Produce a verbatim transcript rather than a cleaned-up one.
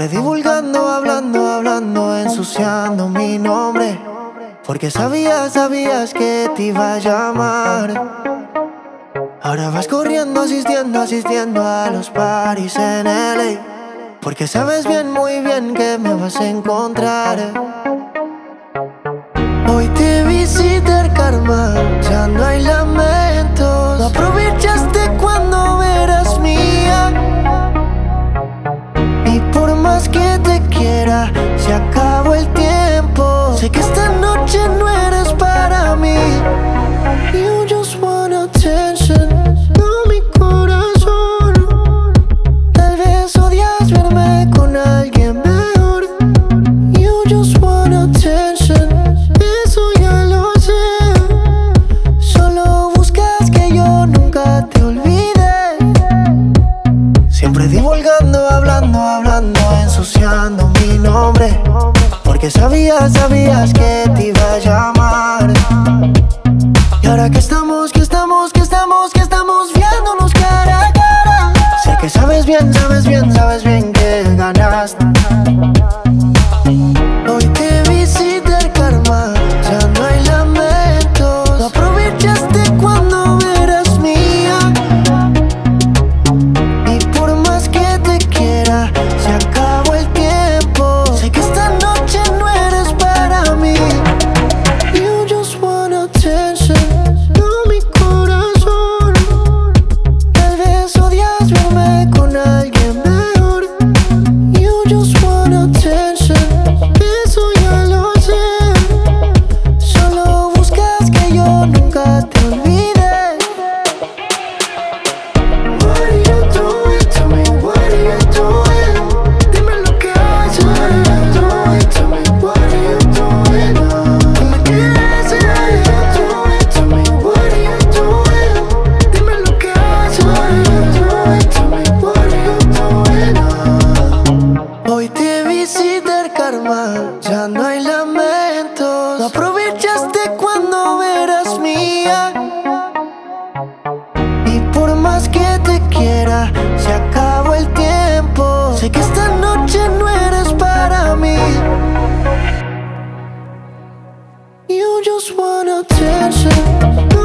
Siempre divulgando, hablando, hablando, ensuciando mi nombre. Porque sabías, sabías que te iba a llamar. Ahora vas corriendo, asistiendo, asistiendo a los parties en L A. Porque sabes bien, muy bien que me vas a encontrar. Hoy te visita el karma, ya no hay lamentos. No aprovechaste cuando eras mía. Y por más que te quiera, se acabó el tiempo. Sé que esta noche no eres para mí. You just want attention, no mi corazón. Tal vez odias verme con alguien mejor. You just want attention, eso ya lo sé. Solo buscas que yo nunca te olvide. Siempre divulgando, hablando, hablando, ensuciando mi nombre. Porque sabías, sabías que te iba a llamar. Y ahora que estamos, que estamos, que estamos, que estamos viéndonos cara a cara. Sé que sabes bien, sabes bien, sabes bien que ganaste. Hoy te visita el karma, ya no hay lamentos. No aprovechaste cuando eras mía. Y por más que te quiera, se acabó el tiempo. Sé que esta noche no eres para mí. You just want attention, no mi corazón. Tal vez odias verme con alguien mejor. You just want attention, eso ya lo sé. Solo buscas que yo nunca te olvide. What are you doing to me? What are you doing? Dime lo que haces. What are you doing to me? What are you doing? Dime qué haces. What are you doing to me? What are you doing? Dime lo que haces. What are you doing to me? What are you doing? Hoy te visita el karma, ya no hay lamentos. No aprovechaste cuando eras mía. Y por más que te quiera, se acabó el tiempo. Sé que esta noche no eres para mí. You just want attention.